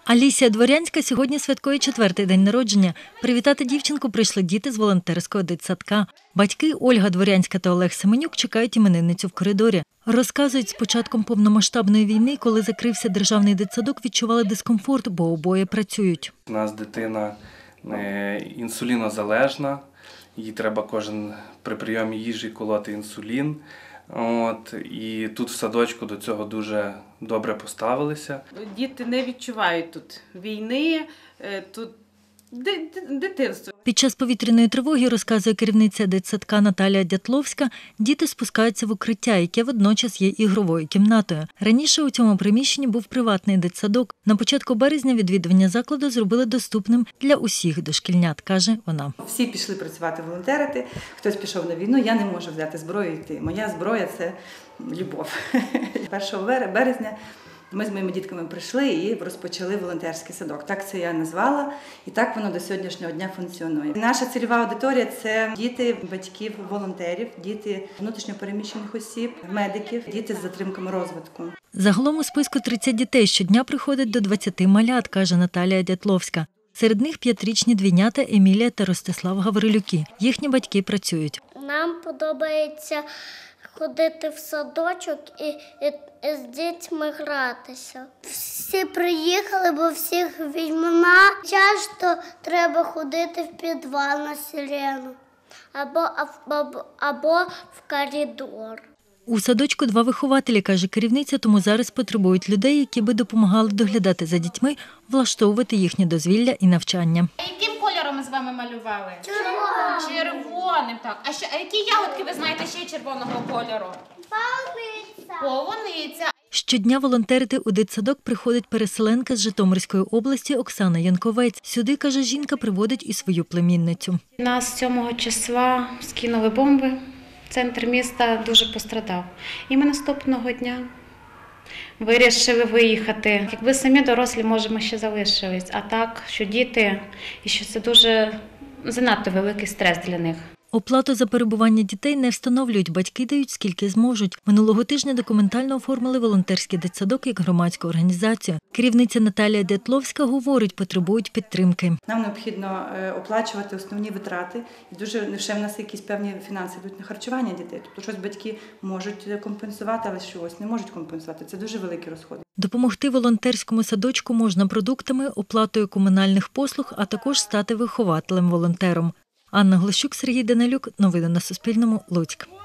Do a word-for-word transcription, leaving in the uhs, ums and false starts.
Алісія Дворянська сьогодні святкує четвертий день народження. Привітати дівчинку прийшли діти з волонтерського дитсадка. Батьки Ольга Дворянська та Олег Семенюк чекають іменинницю в коридорі. Розказують, з початком повномасштабної війни, коли закрився державний дитсадок, відчували дискомфорт, бо обоє працюють. У нас дитина інсулінозалежна, їй треба кожен при прийомі їжі колоти інсулін. От, і тут в садочку до цього дуже добре поставилися. Діти не відчувають тут війни, тут дитинство. Під час повітряної тривоги, розказує керівниця дитсадка Наталія Дятловська, діти спускаються в укриття, яке водночас є ігровою кімнатою. Раніше у цьому приміщенні був приватний дитсадок. На початку березня відвідування закладу зробили доступним для усіх дошкільнят, каже вона. Всі пішли працювати, волонтерити, хтось пішов на війну, я не можу взяти зброю і йти. Моя зброя – це любов. першого березня ми з моїми дітками прийшли і розпочали волонтерський садок. Так це я назвала, і так воно до сьогоднішнього дня функціонує. Наша цільова аудиторія – це діти батьків волонтерів, діти внутрішньопереміщених осіб, медиків, діти з затримками розвитку. Загалом у списку тридцять дітей щодня приходить до двадцяти малят, каже Наталія Дятловська. Серед них п'ятирічні двійнята Емілія та Ростислав Гаврилюки. Їхні батьки працюють. Нам подобається ходити в садочок і, і, і з дітьми гратися. Всі приїхали, бо всіх війна. Часто треба ходити в підвал на сирену або, або, або в коридор. У садочку два вихователі, каже керівниця, тому зараз потребують людей, які би допомагали доглядати за дітьми, влаштовувати їхнє дозвілля і навчання. А яким кольором ми з вами малювали? Червоним. Червоним, так. А, що, а які ягодки ви знаєте ще червоного кольору? Полуниця. Полуниця. Щодня волонтерити у дитсадок приходить переселенка з Житомирської області Оксана Янковець. Сюди, каже жінка, приводить і свою племінницю. Нас сьомого числа скинули бомби. Центр міста дуже пострадав. І ми наступного дня вирішили виїхати. Якби самі дорослі, може, ми ще залишились. А так, що діти, і що це дуже занадто великий стрес для них. Оплату за перебування дітей не встановлюють, батьки дають скільки зможуть. Минулого тижня документально оформили волонтерський дитсадок як громадську організацію. Керівниця Наталія Дятловська говорить, потребують підтримки. Нам необхідно оплачувати основні витрати. І дуже не в нас якісь певні фінанси йдуть на харчування дітей. Тобто щось батьки можуть компенсувати, але щось не можуть компенсувати. Це дуже великі розходи. Допомогти волонтерському садочку можна продуктами, оплатою комунальних послуг, а також стати вихователем-волонтером. Анна Глощук, Сергій Данилюк. Новини на Суспільному. Луцьк.